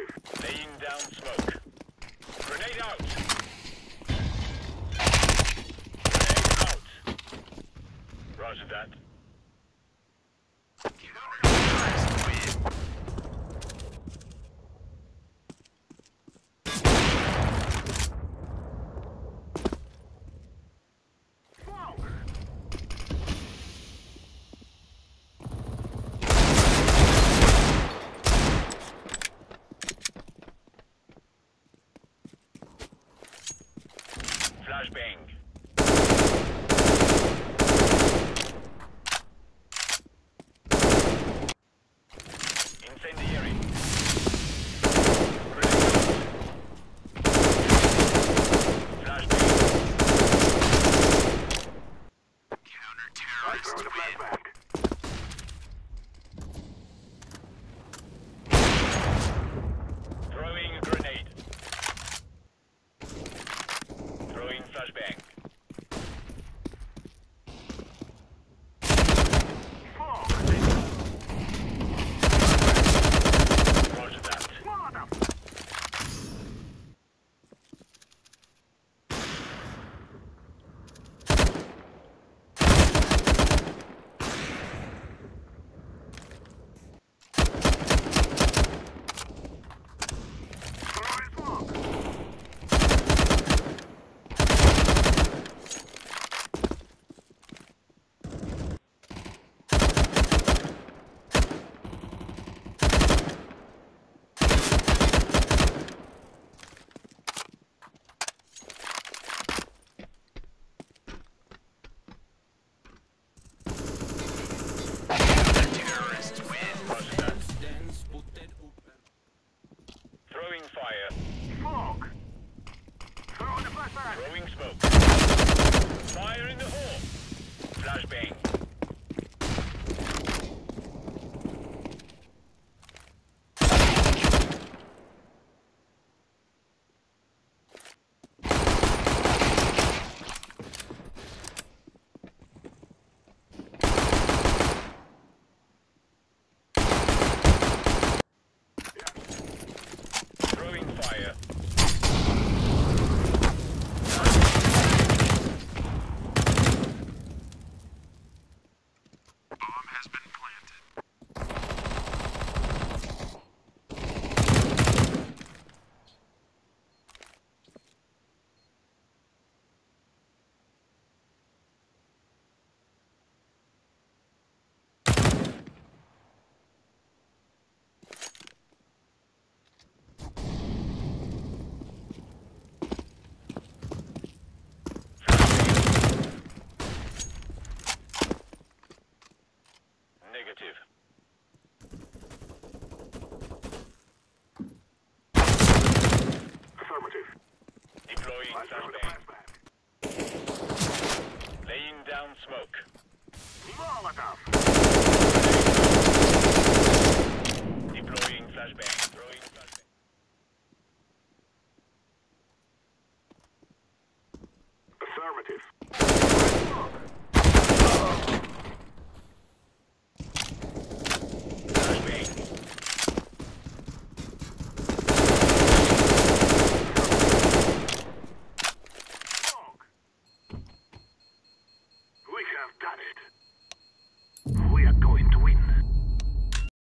Laying down smoke. Grenade out. Grenade out. Roger that. Flashbang. Incendiary. Grenade out. Flashbang. Counter-terrorist win. Throwing a grenade. Throwing flashbang. Roger that. Throwing fire. Smoke! Throwing the flashbang! Throwing smoke. Fire in the hole. Flashbang. Throwing fire. Bomb has been planted. Negative. Affirmative. Deploying flashbang. Laying down smoke. Molotov! Deploying flashbang. Throwing flashbang. Affirmative. Flashbang. Smoke! We have done it.